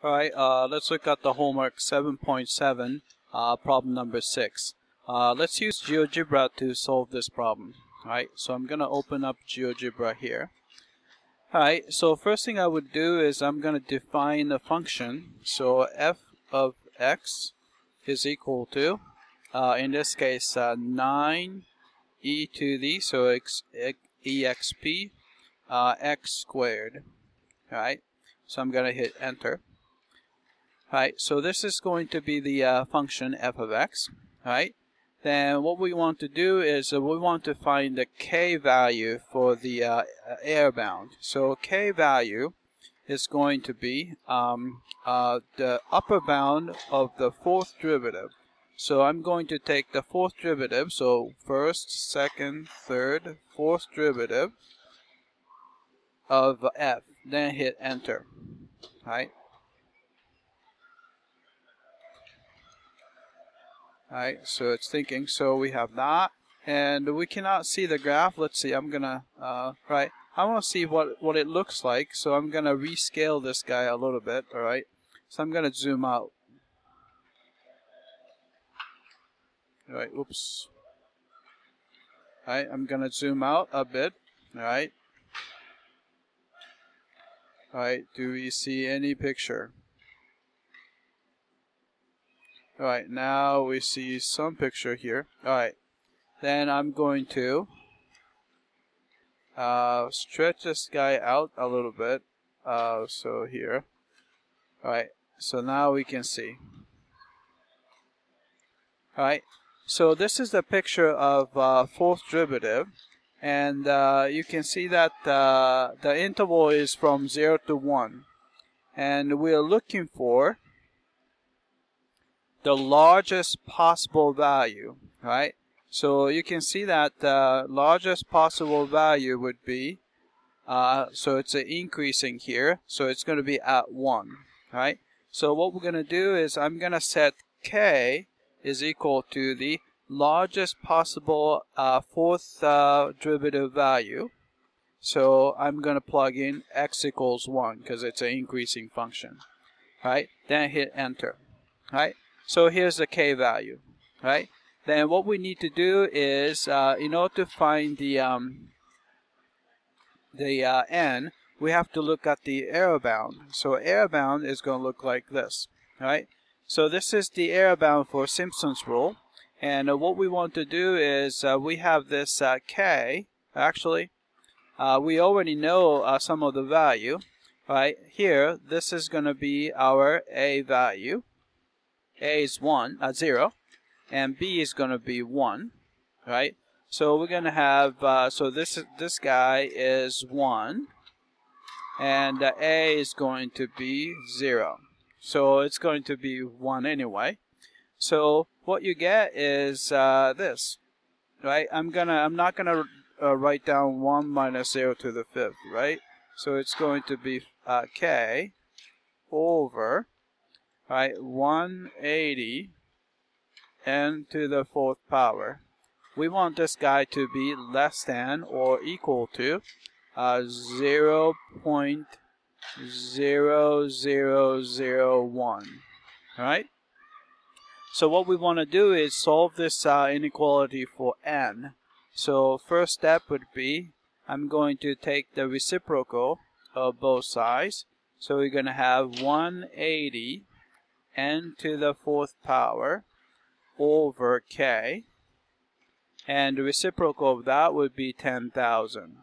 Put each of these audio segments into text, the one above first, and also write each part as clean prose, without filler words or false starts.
Alright, let's look at the homework 7.7, problem number 6. Let's use GeoGebra to solve this problem. Alright, so I'm going to open up GeoGebra here. Alright, so first thing I would do is I'm going to define a function. So f of x is equal to, in this case, 9 e to the, so exp x squared. Alright, so I'm going to hit enter. Alright, so this is going to be the function f of x. Alright, then what we want to do is we want to find the k value for the air bound. So k value is going to be the upper bound of the fourth derivative. So I'm going to take the fourth derivative, so first, second, third, fourth derivative of f, then hit enter. Alright. Alright, so it's thinking, so we have that, and we cannot see the graph. Let's see, I'm gonna, right, I want to see what it looks like, so I'm gonna rescale this guy a little bit, alright, so I'm gonna zoom out. Alright, oops. Alright, I'm gonna zoom out a bit, alright. Alright, do we see any picture? Alright, now we see some picture here. Alright, then I'm going to stretch this guy out a little bit. So here. Alright, so now we can see. Alright, so this is the picture of fourth derivative. And you can see that the interval is from 0 to 1. And we are looking for the largest possible value, right? So you can see that the largest possible value would be, so it's increasing here, so it's going to be at 1, right? So what we're going to do is I'm going to set k is equal to the largest possible fourth derivative value. So I'm going to plug in x equals 1 because it's an increasing function, right? Then hit enter, right? So here's the k value, right? Then what we need to do is, in order to find the n, we have to look at the error bound. So error bound is going to look like this, right? So this is the error bound for Simpson's rule. And what we want to do is we have this k. Actually, we already know some of the value, right? Here, this is going to be our a value. A is 0, and B is going to be 1, right? So we're going to have, so this guy is 1, and A is going to be 0. So it's going to be 1 anyway. So what you get is this, right? I'm not gonna write down 1 minus 0 to the 5th, right? So it's going to be k over, right, 180 n to the 4th power. We want this guy to be less than or equal to 0.0001. Alright? So what we want to do is solve this inequality for n. So first step would be, I'm going to take the reciprocal of both sides. So we're going to have 180 n to the 4th power over k, and the reciprocal of that would be 10,000,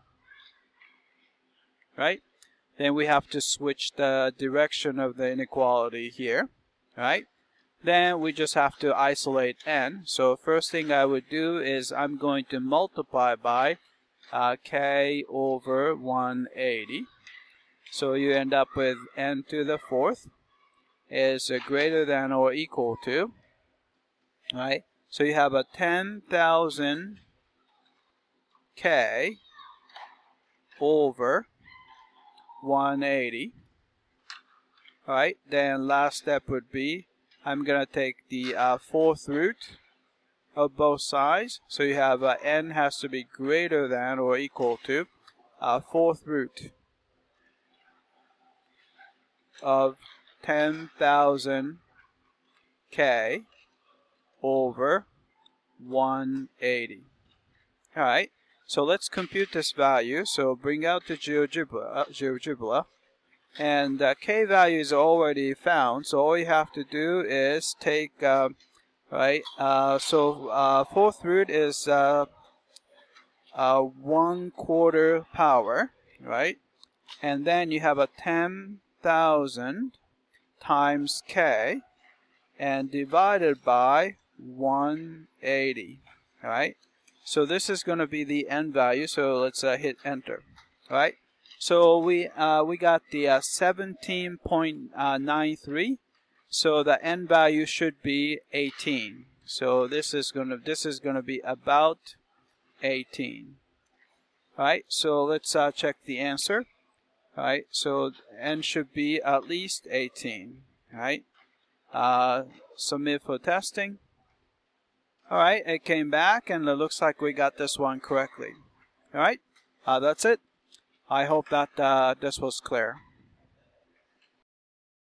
right? Then we have to switch the direction of the inequality here, right? Then we just have to isolate n. So first thing I would do is I'm going to multiply by k over 180. So you end up with n to the 4th is greater than or equal to, right? So you have a 10,000 k over 180. Alright, then last step would be, I'm going to take the 4th root of both sides. So you have n has to be greater than or equal to 4th root of 10,000 K over 180. Alright, so let's compute this value. So bring out the GeoGebra, and K value is already found, so all you have to do is take, fourth root is 1/4 power, right? And then you have a 10,000 times K and divided by 180, right? So this is going to be the n value, so let's hit enter, right? So we got the 17.93, so the n value should be 18. So this is going to be about 18. All right, so let's check the answer. All right, so n should be at least 18. All right, submit for testing. All right, it came back, and it looks like we got this one correctly. All right, that's it. I hope that this was clear.